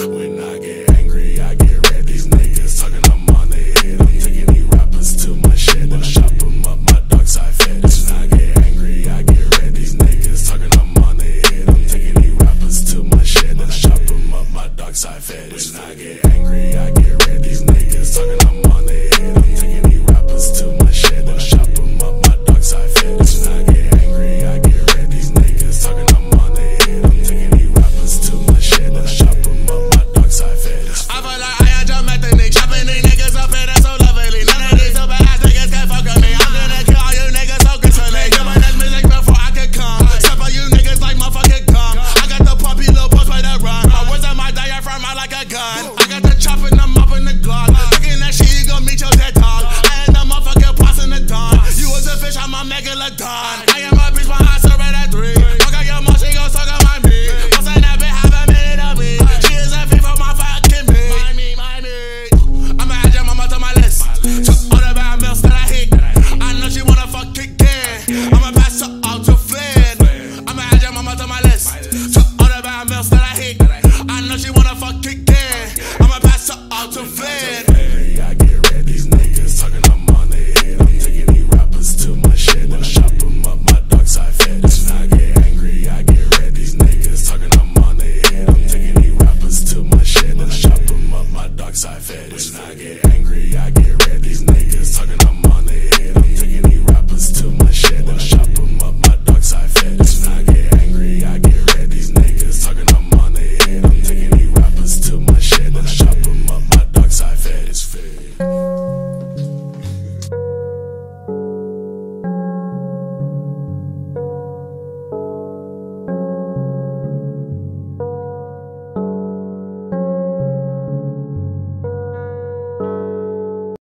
When I get angry, I get red. These niggas talking, I'm on their head. I'm taking these rappers to my shed, then I chop them up, my dark side fed. When I get angry, I get red. These niggas talking, I'm on their head. I'm taking these rappers to my shed, then I chop them up, my dark side fed. When I get angry, I get red. These niggas talking, I'm on their head. I'm taking these rappers to my shed, then I chop them up, my dark side fed. When I get angry, I get red. These niggas talking, I'm on their head. I'm taking these rappers to my shed, then I chop them up, my dark side fed. I feel like I am John Metheny, chopping these niggas up and that's so lovely. None of these super ass niggas can fuck with me. I'm gonna kill all you niggas so gracefully. Give my next music before I can come. Step on you niggas like motherfucking cum. I got the puppy little post by that run. My words on my diaphragm, I like a gun. I got